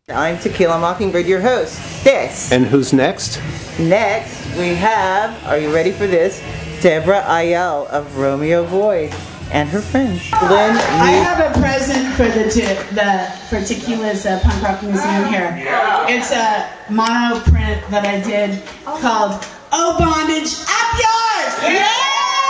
I'm Tequila Mockingbird, your host. This. And who's next? Next, we have, are you ready for this? Deborah Ayel of Romeo Void and her friends. Lynn, I have a present for Tequila's Punk Rock Museum here. It's a mono print that I did called Oh Bondage, Up Yours! Yeah!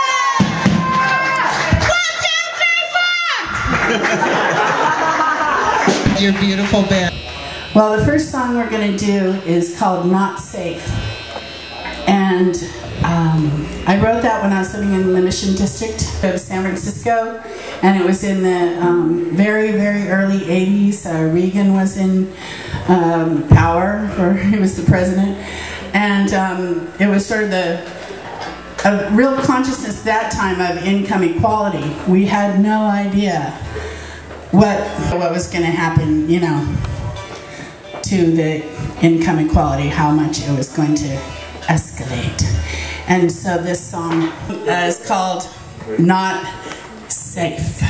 1, 2, 3, 4! your beautiful band. Well, the first song we're going to do is called Not Safe. And I wrote that when I was living in the Mission District of San Francisco. And it was in the very, very early 80s. Reagan was in power, or he was the president. And it was sort of a real consciousness at that time of income equality. We had no idea what was going to happen, you know, to the income equality, how much it was going to escalate. And so this song is called Not Safe.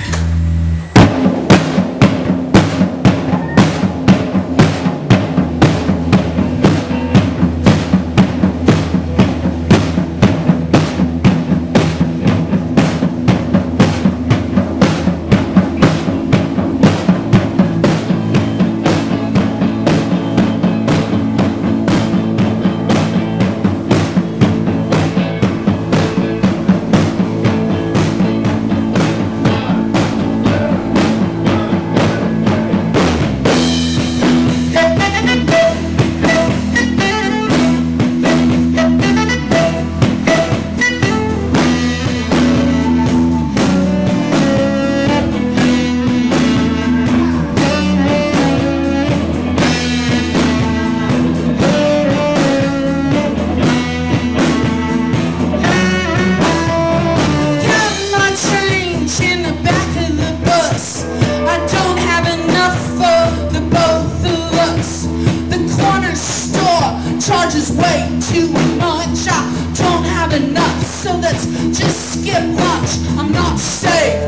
Charges way too much. I don't have enough, so let's just skip lunch. I'm not safe.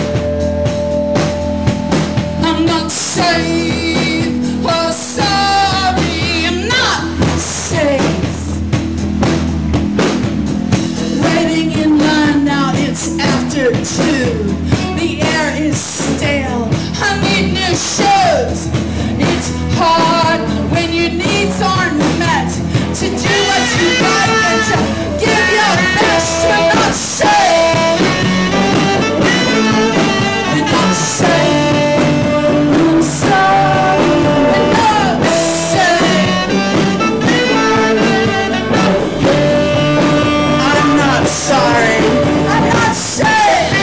I'm not safe. Oh, sorry, I'm not safe. Waiting in line now, it's after 2. The air is stale. I need new shoes. It's hard when your needs aren't met to do what you like and to give your best. You're not safe. You're not safe. I'm sorry. You're not safe. I'm not sorry. I'm not safe.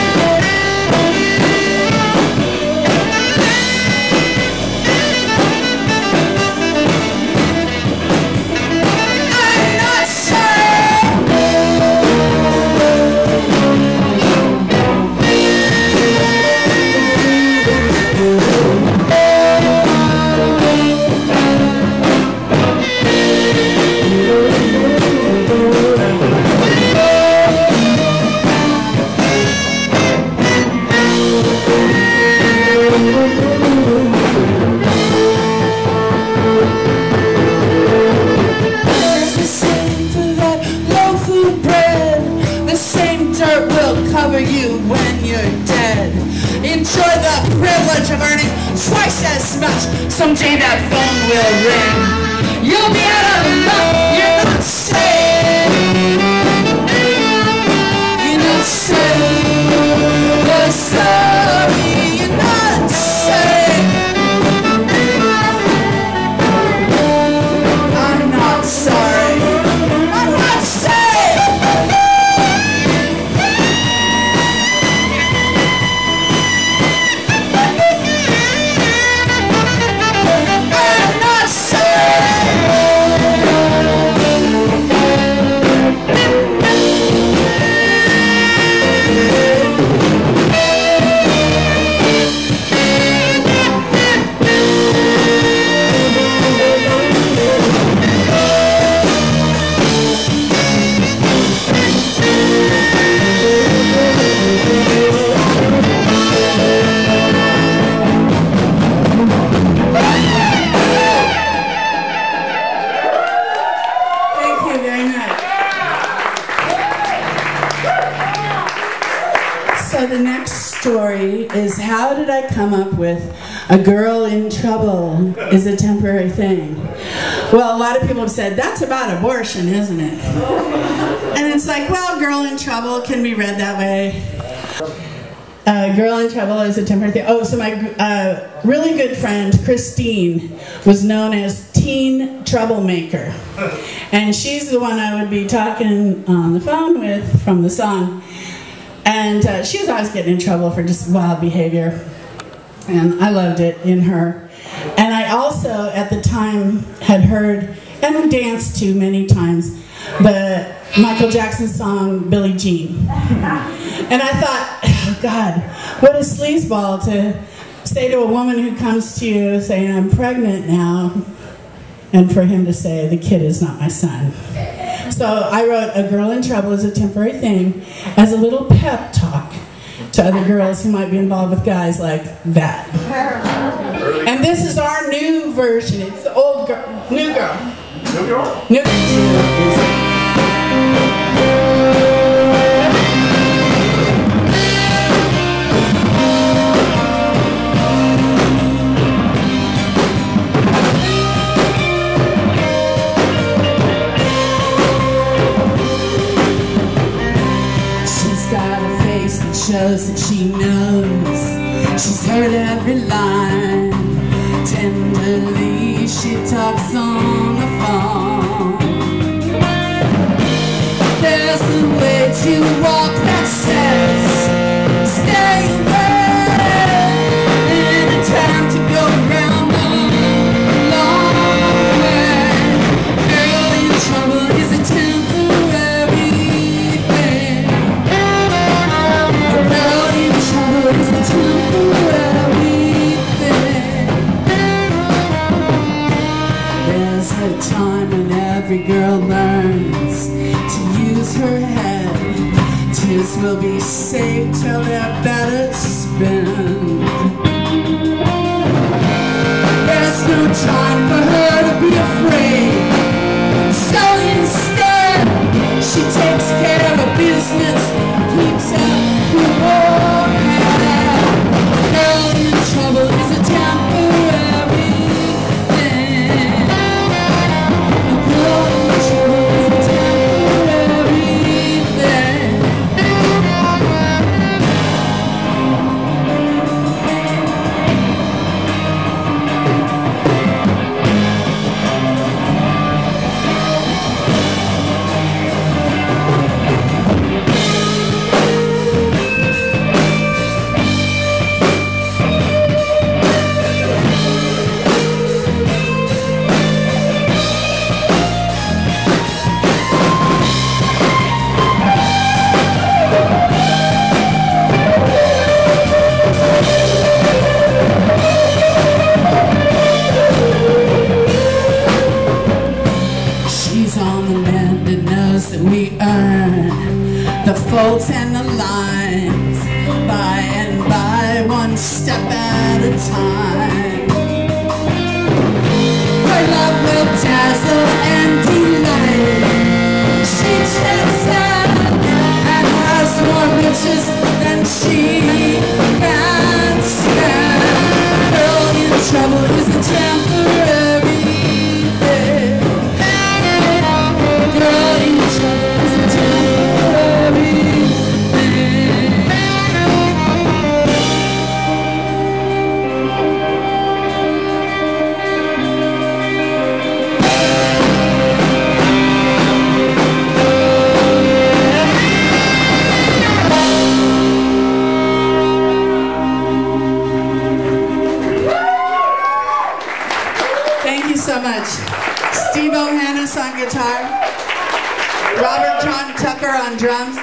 Cover you when you're dead. Enjoy the privilege of earning twice as much. Someday that phone will ring. You'll be out of luck. You're not safe. You're not safe. You're sorry. You're not safe. I'm not sorry. I'm not safe. I'm not safe. story is, how did I come up with a girl in trouble is a temporary thing? Well, a lot of people have said, that's about abortion, isn't it? And it's like, well, girl in trouble can be read that way. Girl in trouble is a temporary thing. Oh, so my really good friend, Christine, was known as Teen Troublemaker. And she's the one I would be talking on the phone with from the song. And she was always getting in trouble for just wild behavior. And I loved it in her. And I also, at the time, had heard and danced to many times the Michael Jackson song, Billie Jean. And I thought, oh God, what a sleazeball to say to a woman who comes to you saying, I'm pregnant now, and for him to say, the kid is not my son. So I wrote A Girl in Trouble is a Temporary Thing as a little pep talk to other girls who might be involved with guys like that. And this is our new version. It's the old girl, new girl. New girl? New girl. Shows that she knows. She's heard every line. Tenderly she talks on the phone. There's a way to walk that says stay away, and a time to go around the long way. Girl in trouble is a temporary thing. Girl in trouble is a temporary thing. There's a time when every girl learns to use her head. Tears will be safe till they're better spent. There's no time for her to be afraid. So instead, she takes care of business, keeps up with her head. Girl in trouble is a temporary thing. A girl in trouble is a temporary thing. She's on the mend and knows that we earn the faults and the lines by and by, one step at a time. Her love will dazzle and delight. She takes out and has more riches than she can stand. Girl in trouble is a temporary thing. Girl in trouble is a temporary thing. Thank you so much. Steve Ohanis on guitar, Robert John Tucker on drums,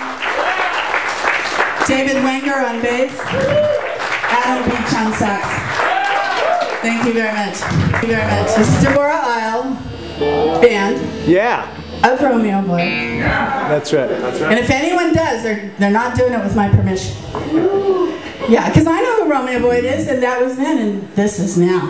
David Wenger on bass, Adam Beach on sax. Thank you very much. Thank you very much. This is Deborah Isle Band Yeah, of Romeo Boy. that's right. And if anyone does, they're not doing it with my permission. Yeah, because I know who Romeo Boyd is, and that was then, and this is now.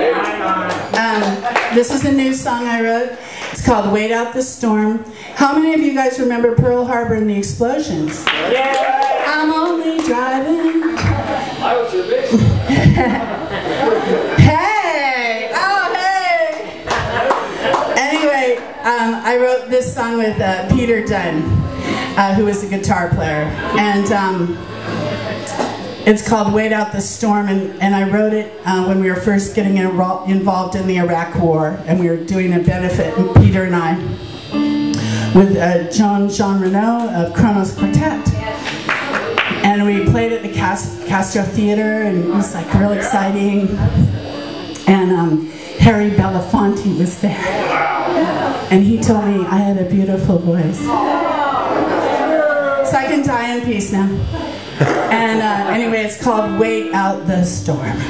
This is a new song I wrote. It's called Wait Out the Storm. How many of you guys remember Pearl Harbor and the explosions? Yeah. I'm only driving Hey! Oh, hey! Anyway, I wrote this song with Peter Dunn, who was a guitar player. And it's called Wait Out the Storm, and I wrote it when we were first getting involved in the Iraq War, and we were doing a benefit, and Peter and I, with Jean Renaud of Kronos Quartet. And we played at the Castro Theater, and it was like real exciting. And Harry Belafonte was there. And he told me I had a beautiful voice. So I can die in peace now. And anyway, it's called Wait Out the Storm.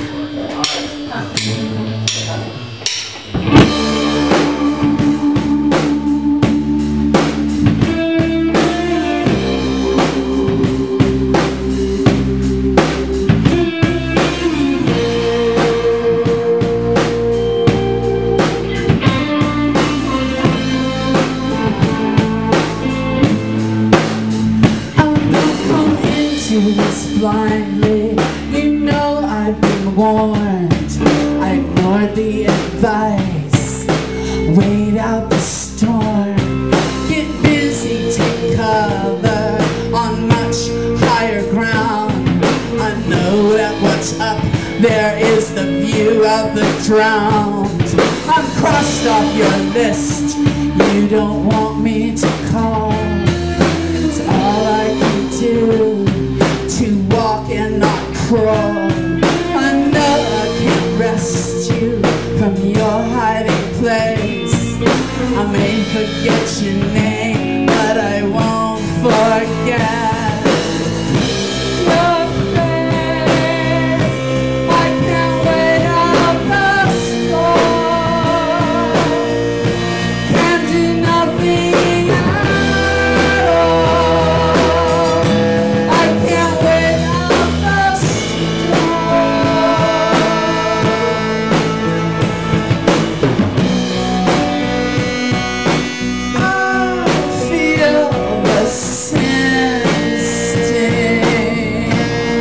Blindly, you know I've been warned. I ignored the advice. Wait out the storm. Get busy, take cover on much higher ground. I know that what's up there is the view of the drowned. I'm crossed off your list. You don't want me to call. It's all I can do to walk and not crawl. I know I can't rescue you from your hiding place. I may forget your name, but I won't forget your face. I can't wait out the storm. Can't do nothing at all. I can't wait out the storm. I feel the sin sting.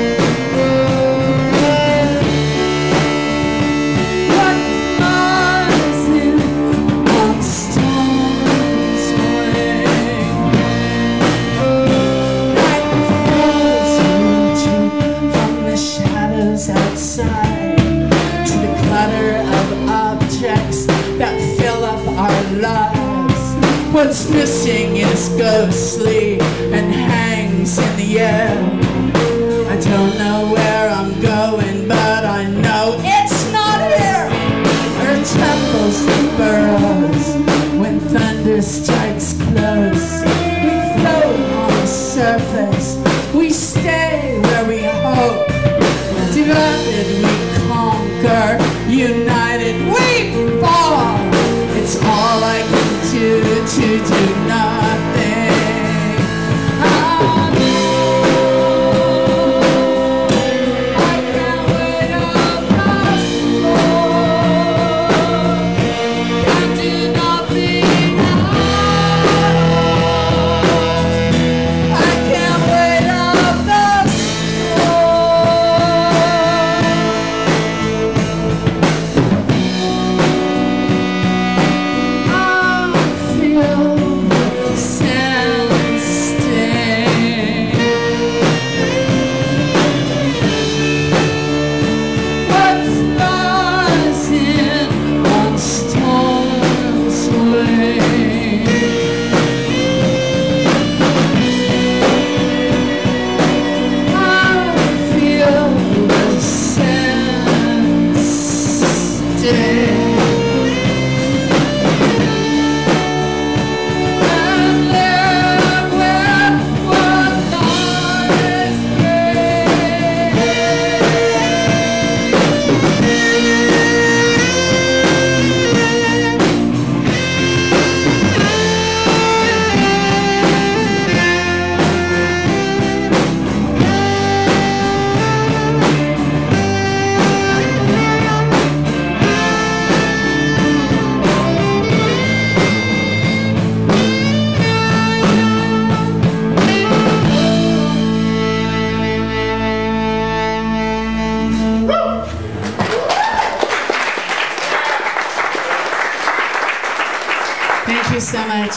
What lies in on storm's wing? Night falls from the shadows outside to the clutter of objects that fill up our lives. What's missing is ghostly and hangs in the air. I don't know where I'm going, but I know it's not here. Her trembles and burrows when thunder strikes close. We float on the surface, we stay where we hope. Divided we conquer, united we fall. It's all I can do to do nothing. I know. much.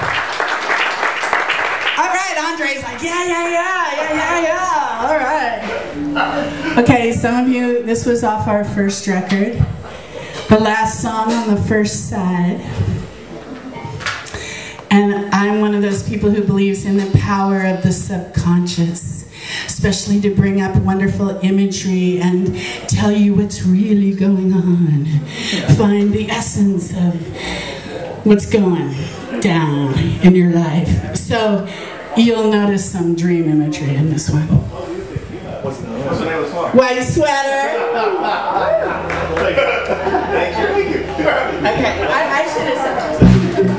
All right, Andre's like, yeah. All right. Okay, some of you, this was off our first record. The last song on the first side. And I'm one of those people who believes in the power of the subconscious, especially to bring up wonderful imagery and tell you what's really going on. Find the essence of what's going down in your life. So you'll notice some dream imagery in this one. What's the name of the song? White Sweater. Thank you. Okay, I should have said that.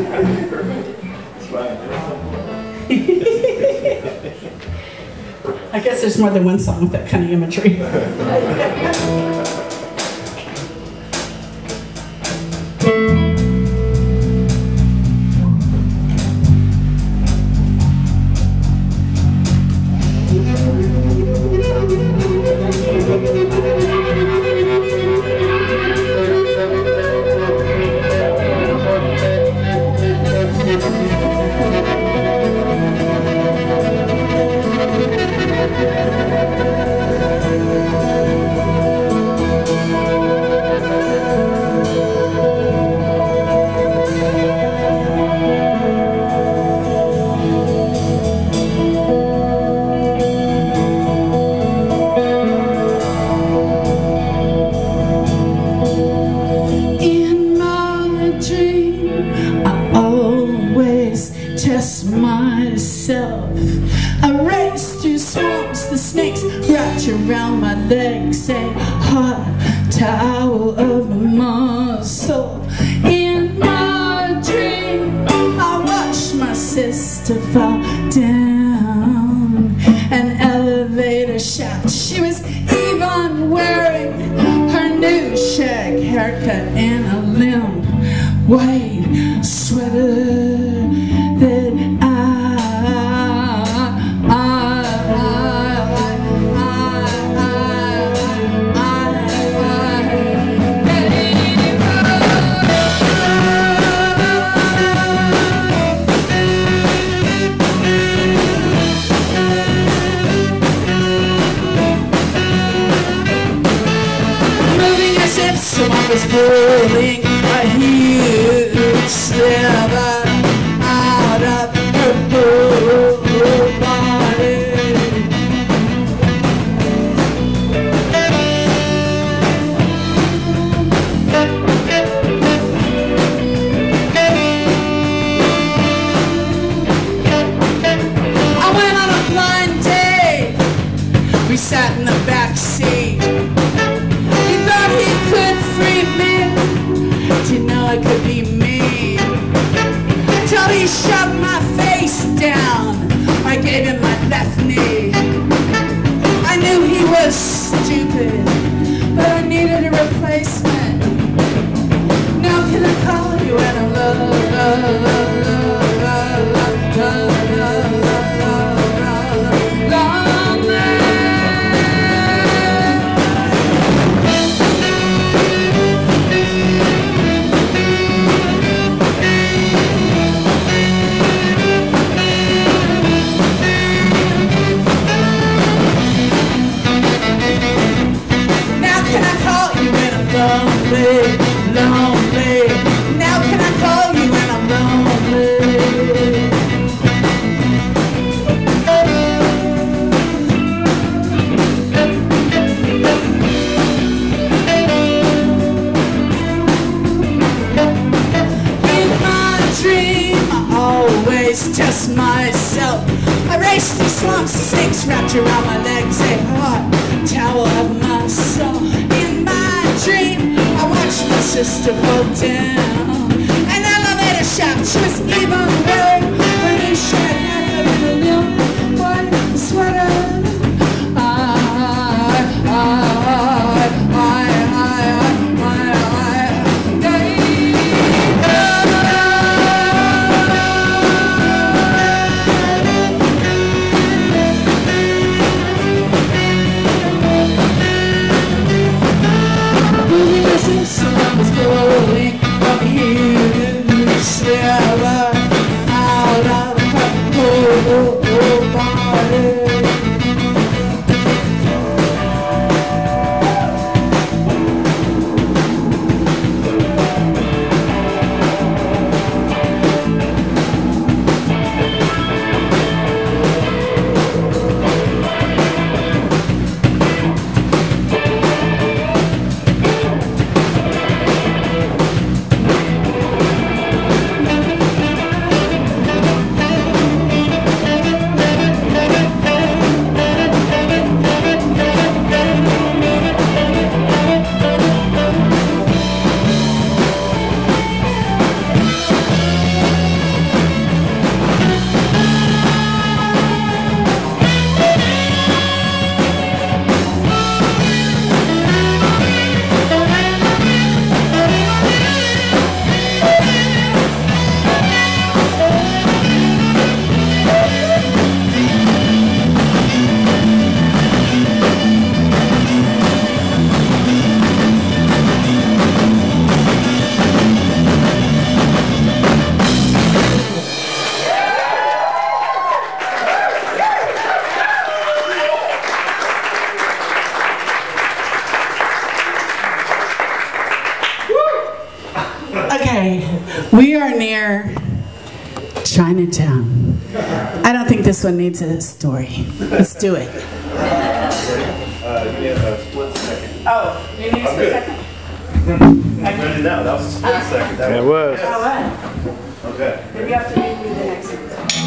I guess there's more than one song with that kind of imagery. Myself, I race through swamps, the snakes wrapped around my legs, a hot towel of muscle. In my dream, I watched my sister fall down an elevator shaft. She was even wearing her new shag haircut and a limp white sweater that someone was pulling a huge sliver out of her whole body. I went on a blind date. We sat in the back seat. You know it could be me. Till he shoved my face down, I gave him my left knee. I knew he was stupid, but I needed a replacement. Now can I call you and I'm lonely. Now can I call you when I'm lonely? In my dream, I always test myself. I race through swamps, the snakes wrapped around my legs, a hot towel of my soul. In my dream, I watched my sister fall down an elevator shaft. She was even wearing her new shirt and a little white sweater. Someone was blowing a huge sliver Okay, we are near Chinatown. I don't think this one needs a story. Let's do it. You need a split second. Oh, you need a split second? Ready now, that was a split second. That It was. Okay. Maybe you have to read me the next one.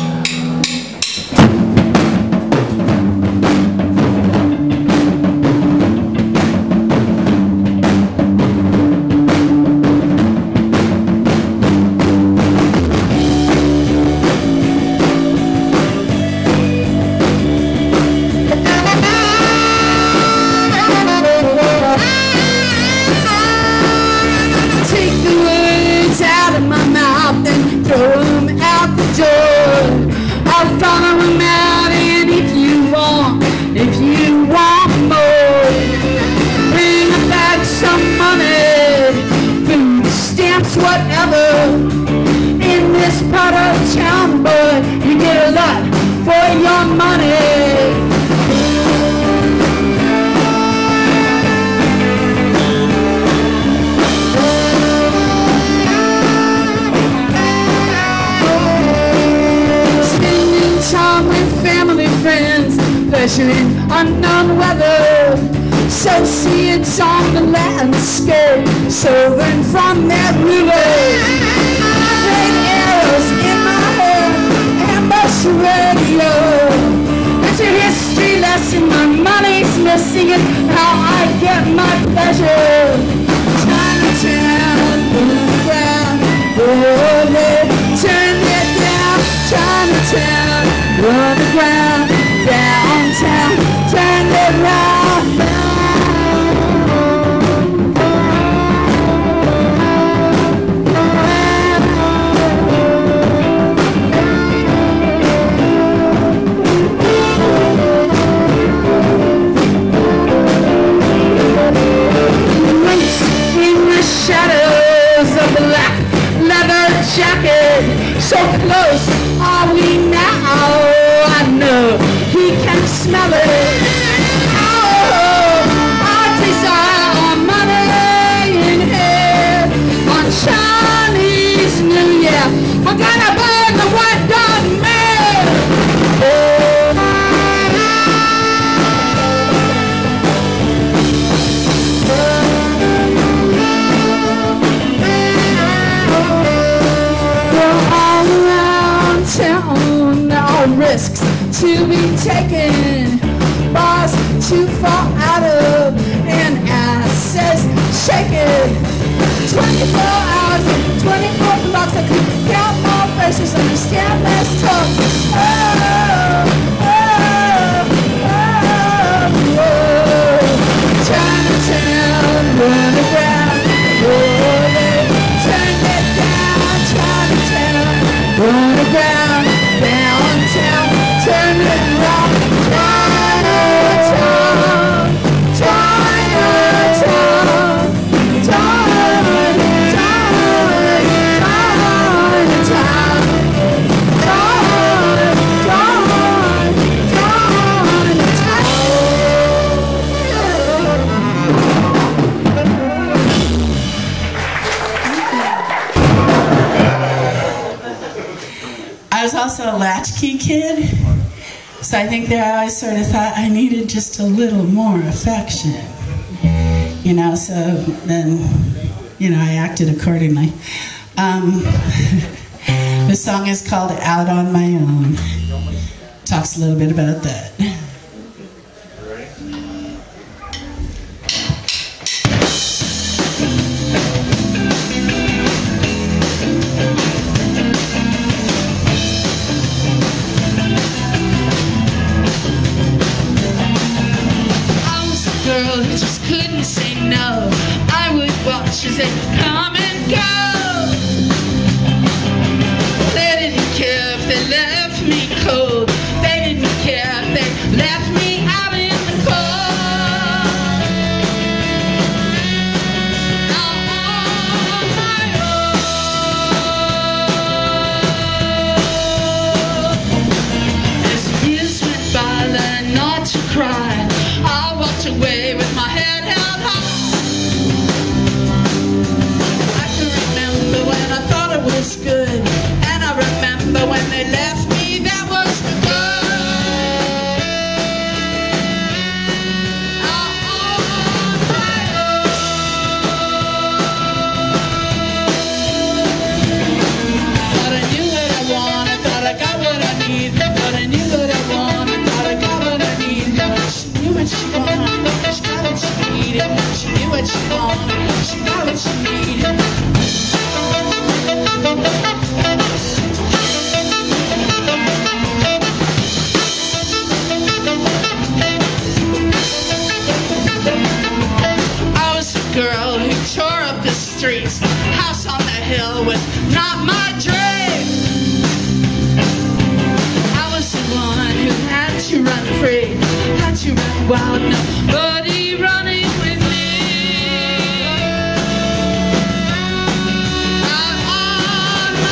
Whatever in this part of town, but you get a lot for your money. Spending time with family, friends, pleasure in unknown weather. So see it's on the landscape, serving from that ruler. Great arrows in my hair, ambush radio. It's a history lesson, my money's missing, and how I get my pleasure. Chinatown, underground, oh, turn it down. Chinatown, underground, downtown, turn it round. So close are we now? I know he can smell it. Oh, our desire, our money in here on Chinese New Year. We're gonna burn the white dog man. Risks to be taken, bars to fall out of, and asses shaken. 24 hours, 24 blocks, I could count more faces, understand less talk. Oh, oh, oh, oh. Chinatown, underground, oh, they turn it down. Chinatown, underground, downtown, turn it round. Chinatown, Chinatown, Chinatown, I was also a latchkey kid, so I think that I always sort of thought I needed just a little more affection, you know, so then, you know, I acted accordingly. The song is called Out on My Own. Talks a little bit about that. Just couldn't say no. I would watch as they come and go. They didn't care if they left me cold. They didn't care if they left me out in the cold. Out on my own. As years went by, I learned not to cry. I walked away with my head held high. I can remember when needed. She knew what she wanted. She got what she needed. I was a girl who tore up the streets. House on the hill was not my dream. I was the one who had to run free, had to run wild, nobody running with me. Out on my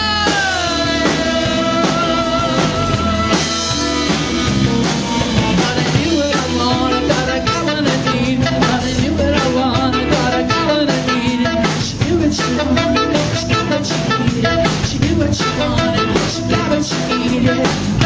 own. But I knew what I wanted, thought I got what I needed. But I knew what I wanted, thought I got what I needed. She knew what she wanted, she got what she needed. She knew what she wanted, she got what she needed.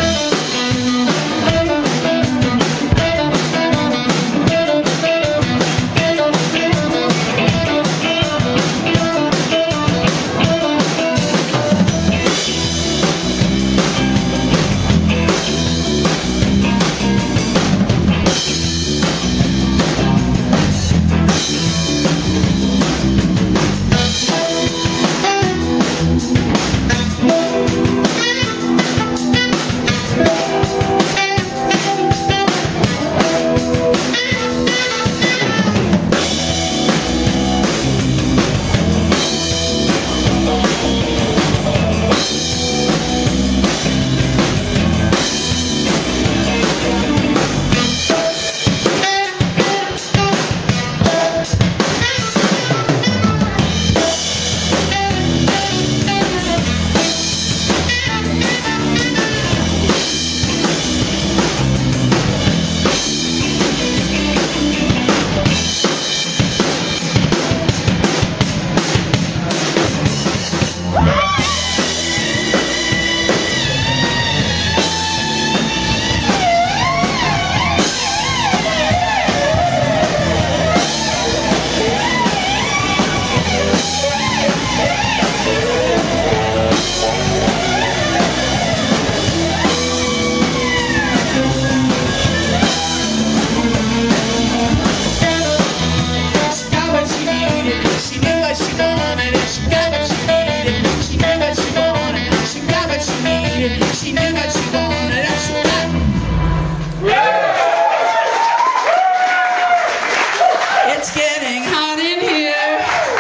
It's getting hot in here.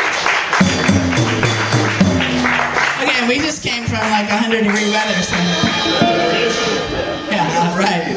Okay, we just came from like 100-degree weather, so yeah, right.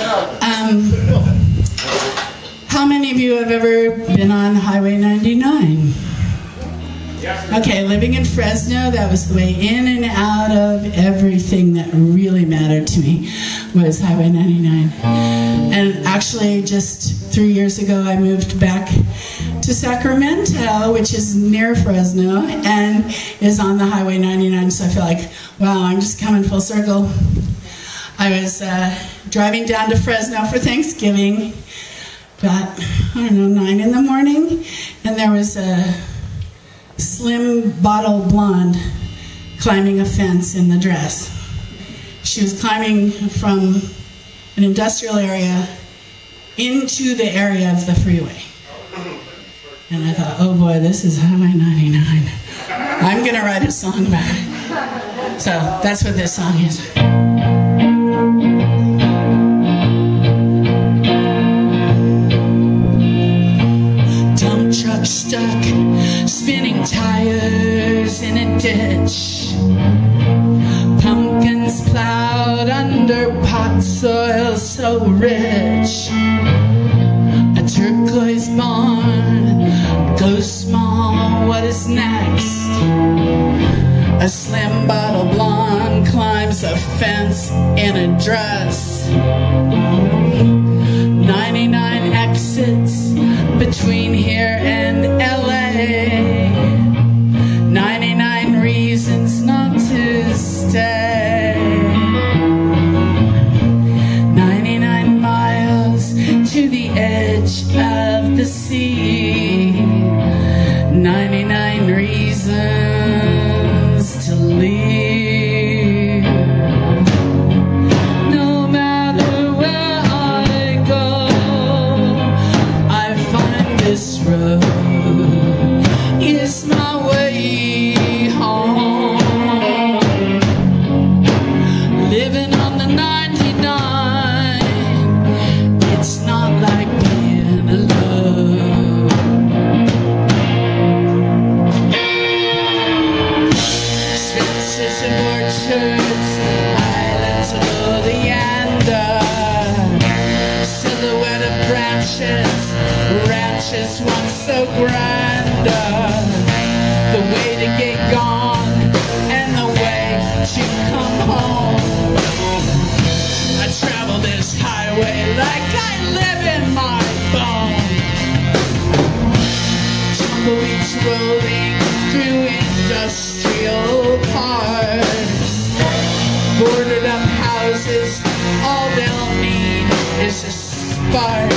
How many of you have ever been on Highway 99? Okay, living in Fresno, that was the way in and out of everything that really mattered to me was Highway 99. And actually, just 3 years ago, I moved back to Sacramento, which is near Fresno, and is on the Highway 99, so I feel like, wow, I'm just coming full circle. I was driving down to Fresno for Thanksgiving, about, I don't know, 9 in the morning, and there was a slim bottle blonde climbing a fence in the dress. She was climbing from an industrial area into the area of the freeway. And I thought, oh boy, this is Highway 99. I'm gonna write a song about it. So that's what this song is. Dump truck stuck, spinning tires in a ditch. Pumpkins plowed under pot soil so rich. A turquoise barn goes small, what is next? A slim bottle blonde climbs a fence in a dress. 99 exits between here and LA. 99 reasons not to stay. 99 miles to the edge of the sea. 99 reasons to leave. No matter where I go, I find it this road is my way home. Living on the 99, it's not like being alone. Spaces and orchards, islands of oleander, silhouette of branches, ranches once so grander. The way to get gone and the way to come home. I travel this highway like I live in my bones. Tumbleweeds rolling through industrial parks, boarded up houses, all they'll need is a spark.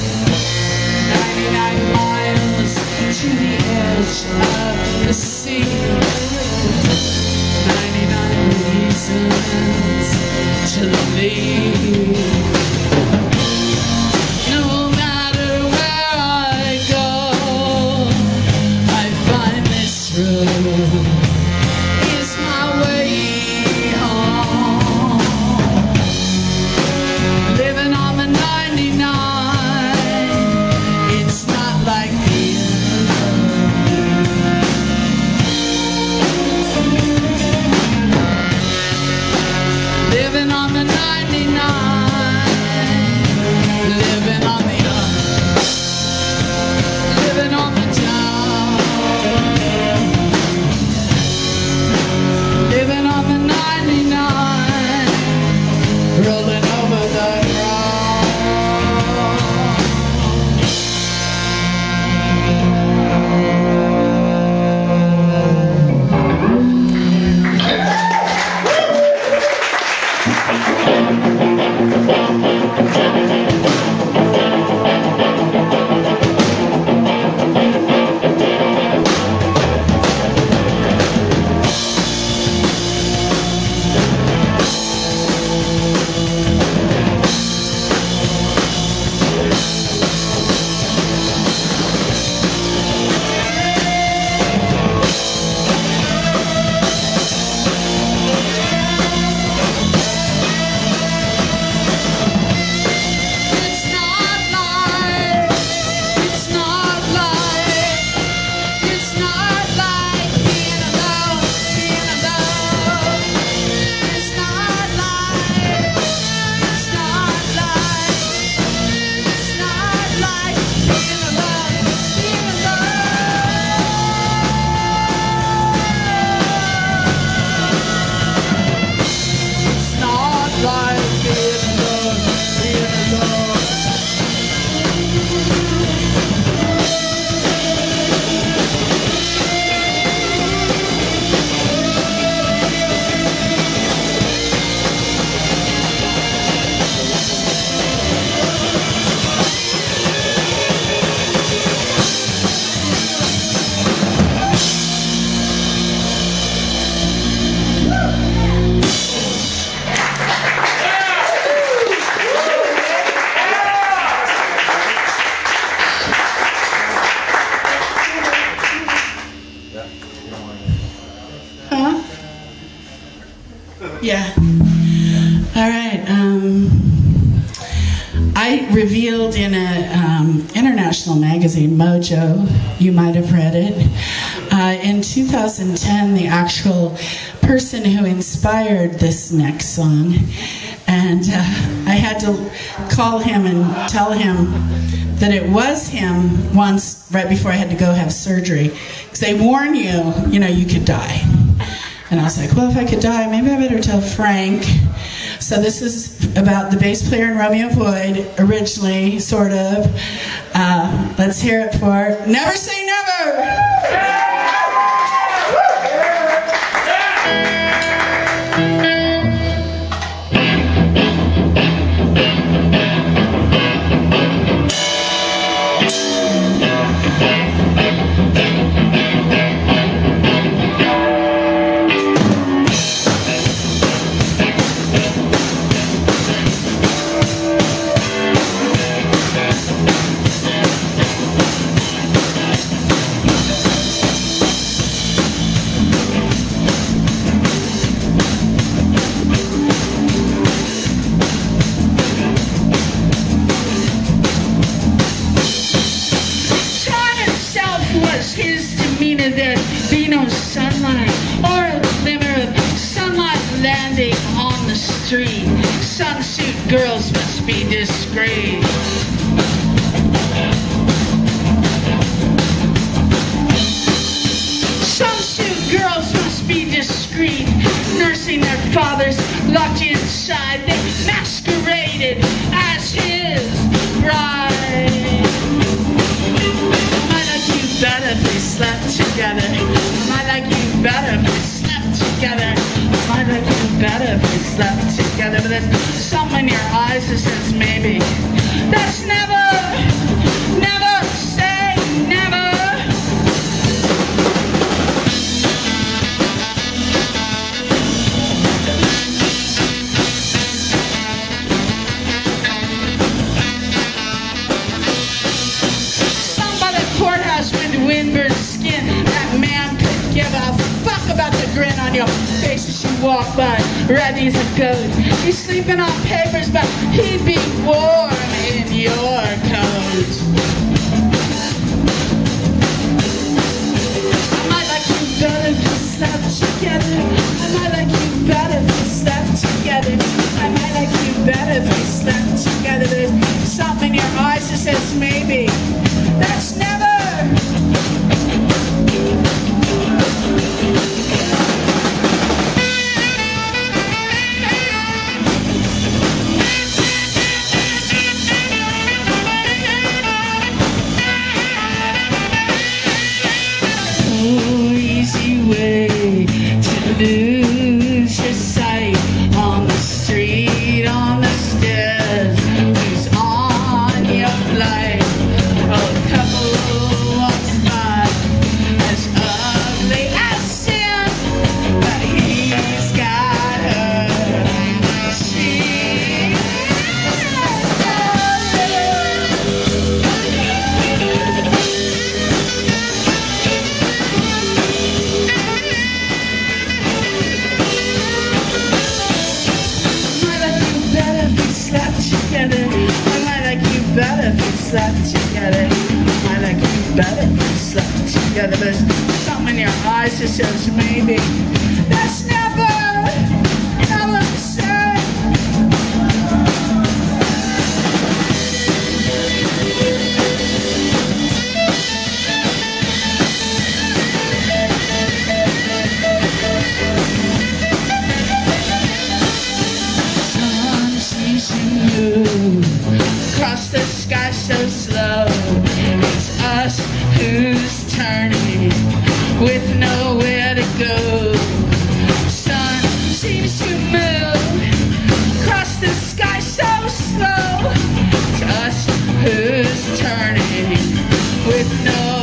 99 miles to the edge of the sea, 99 reasons to leave. No matter where I go, I find this road is my way home. Living on the 99, it's not like being alone. Living on the 99, living on the living on the town, living on the 99, rolling over the ground. Huh? Yeah. All right. I revealed in a international magazine, Mojo, you might have read it, in 2010, the actual person who inspired this next song. And I had to call him and tell him that it was him once, right before I had to go have surgery. Because they warn you, you know, you could die. And I was like, well, if I could die, maybe I better tell Frank. So this is about the bass player in Romeo Void, originally, sort of. Let's hear it for Never Say Never! his demeanor, there'd be no sunlight or a glimmer of sunlight landing on the street. Sunsuit girls must be discreet. Sunsuit girls must be discreet, nursing their fathers locked inside. They masqueraded as his bride. I like you better if we slept together. I like you better if we slept together. I like you better if we slept together. But there's something in your eyes that says maybe. That's never, never say never. Courthouse with windburned skin. That man could give a fuck about the grin on your face as you walk by. Ready as a goat. He's sleeping on papers, but he'd be warm in your coat. I might like you better if we slept together. I might like you better if we slept together. I might like you better if we slept together. There's something in your eyes that says maybe. That's never. Oh, easy way to lose your sight on the street, on the stairs. Who's on your flight? A couple walks by as ugly as sin, but he's got her. Better if we slept together. I like you better if we slept together. There's something in your eyes that says maybe. That's never, never said. Sun sees you move across the sky so slow. It's us who's turning with nowhere to go. Sun seems to move across the sky so slow. It's us who's turning with nowhere.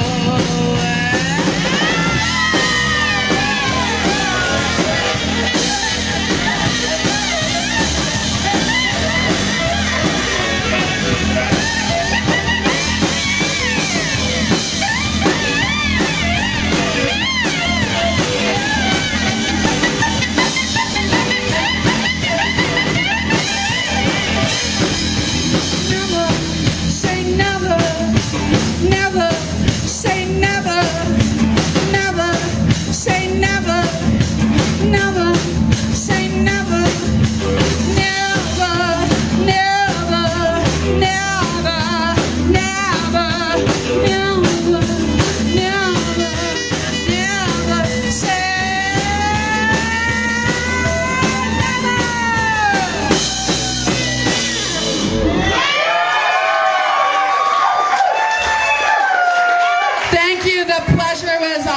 Thank you. The pleasure was